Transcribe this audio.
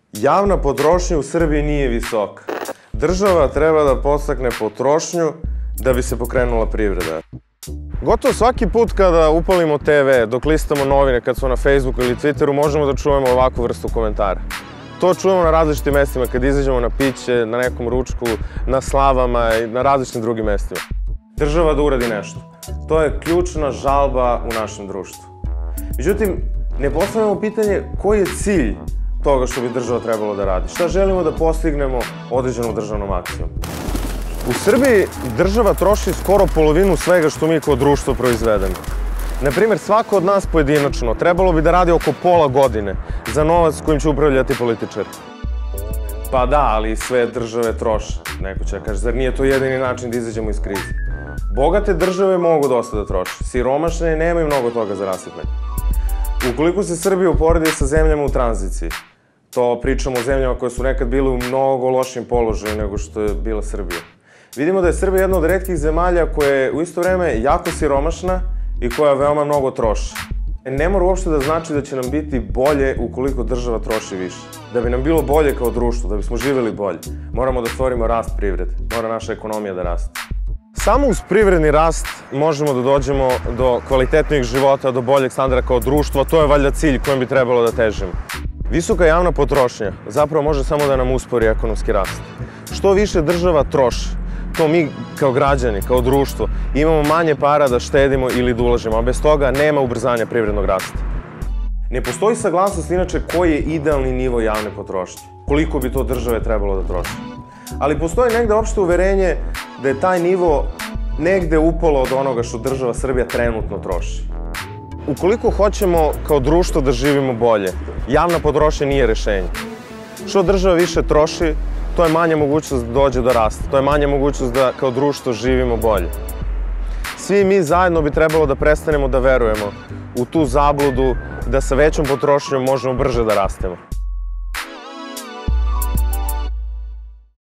Javna potrošnja u Srbiji nije visoka. Država treba da podstakne potrošnju da bi se pokrenula privreda. Gotovo svaki put kada upalimo TV, dok listamo novine, kad smo na Facebooku ili Twitteru, možemo da čujemo ovakvu vrstu komentara. To čujemo na različitim mestima, kad izađemo na piće, na nekom ručku, na slavama i na različitim drugim mestima. Država da uradi nešto. To je ključna žalba u našem društvu. Međutim, ne postavljamo pitanje koji je cilj toga što bi država trebalo da radi. Šta želimo da postignemo određenom državnom akcijom? U Srbiji država troši skoro polovinu svega što mi kao društvo proizvedemo. Naprimjer, svako od nas pojedinačno trebalo bi da radi oko pola godine za novac kojim će upravljati političari. Pa da, ali sve države troše. Neko će kaže, zar nije to jedini način da izađemo iz krize? Bogate države mogu dosta da troše, siromašne nemaju mnogo toga za rasipanje. Ukoliko se Srbija uporedi sa zemljama u tranziciji, to pričamo o zemljama koje su nekad bile u mnogo lošim položaju nego što je bila Srbija. Vidimo da je Srbija jedna od retkih zemalja koja je u isto vreme jako siromašna i koja veoma mnogo troši. Ne mora uopšte da znači da će nam biti bolje ukoliko država troši više. Da bi nam bilo bolje kao društvo, da bismo živjeli bolje, moramo da stvorimo rast privrede, mora naša ekonomija da raste. Samo uz privredni rast možemo da dođemo do kvalitetnijeg života, do boljeg standarda kao društvo, to je valjda cilj kojem bi trebalo da težimo. Visoka javna potrošnja zapravo može samo da nam uspori ekonomski rast. Što više država troši, to mi kao građani, kao društvo, imamo manje para da štedimo ili da ulažemo, a bez toga nema ubrzanja privrednog rasta. Ne postoji saglasnost inače koji je idealni nivo javne potrošnje, koliko bi to države trebalo da troši. Ali postoji negde opšte uverenje da je taj nivo negde upolo od onoga što država Srbija trenutno troši. Ukoliko hoćemo kao društvo da živimo bolje, javna potrošnja nije rešenje. Što država više troši, to je manja mogućnost da dođe do rasta, to je manja mogućnost da kao društvo živimo bolje. Svi mi zajedno bi trebalo da prestanemo da verujemo u tu zabludu da sa većom potrošnjom možemo brže da rastemo.